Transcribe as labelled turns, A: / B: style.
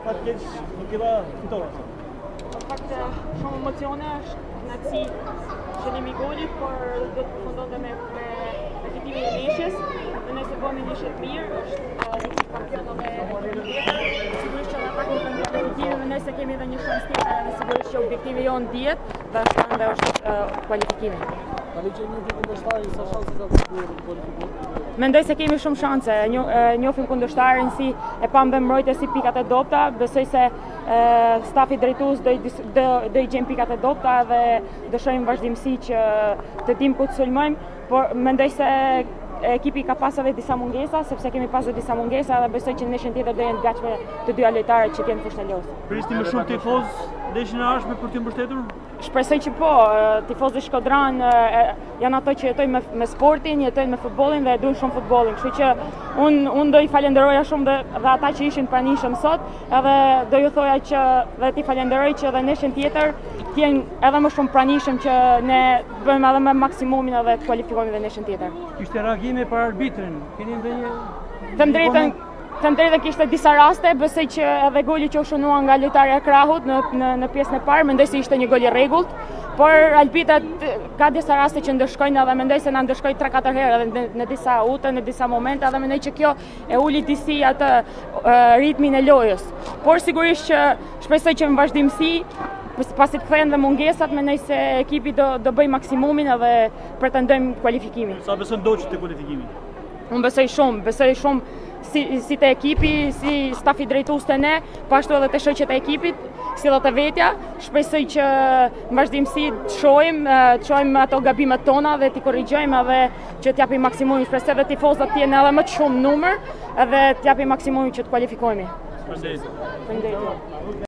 A: Fakt keq, nuk jeva fitore.
B: Në fakt shumë emocione, kënaqësi qëllimi i golit, por do të përfundonte me fitimin e Neshjes. Mendoj se bëmi Neshje të mirë, është ekip kampion dhe sigurisht që në atakin kompetitiv mendoj se kemi edhe një shansë tjetër dhe sigurisht që objektivi jonë dihet dhe është kualifikimi.
A: Tani që një kundërshtar sa shanse ka të kualifikojë?
B: Mendoj se kemi shumë shanse, njohim kundërshtarin si e pam dhe mbrojtje si pikat e dobta, besoj se stafi drejtues do i gjejmë pikat e dobta dhe do shohim vazhdimsi që të dim ku të sulmojmë, por mendoj se ekipi ka pas edhe disa mungesa, sepse kemi pas edhe disa mungesa dhe besoj që në ndeshjen tjetër do jenë të gatshme të dy lojtarët që kanë fushë lojës.
A: Prisni më shumë tifoz ndeshjen e ardhshme për t'ju mbështetur?
B: Shpresoj që po, tifozët Shkodran janë ato që jetojnë me sportin, jetojnë me futbollin dhe e duan shumë futbollin. Kështu që unë do i falenderoja shumë dhe ata që ishin pranishëm sot, edhe do ju thoja që dhe ti falenderoj që edhe ndeshjen tjetër t'jenë edhe më shumë pranishëm që ne bëjmë edhe me maksimumin edhe të kualifikohemi dhe ndeshjen tjetër.
A: Kishte reagime për arbitrin? Keni ndonjë?
B: Them drejtën kishte disa raste, besoj që edhe goli që u shënua nga lojtarja e Krahut në pjesën e parë, mendoj se ishte një gol i rregullt, por arbitrat ka disa raste që ndëshkojnë edhe mendoj se na ndëshkoi 3-4 herë edhe në disa ute, në disa momente, edhe mendoj që kjo e uli disi atë ritmin e lojës. Por sigurisht që shpresoj që në vazhdimsi pasi të kthehen dhe mungesat, mendoj se ekipi do bëj maksimumin edhe pretendojmë kualifikimin.
A: Sa beson doçi te kualifikimi?
B: Unë besoj shumë si të ekipi, si stafi drejtues të ne, po ashtu edhe të shoqjet e ekipit, si dhe të vetja. Shpresoj që në vazhdimsi të shohim ato gabimet tona dhe t'i korrigjojmë edhe që t'japim maksimumin. Shpresoj edhe tifozët të jenë edhe më të shumë numër edhe t'japim maksimumin që të kualifikohemi.
A: Faleminderit.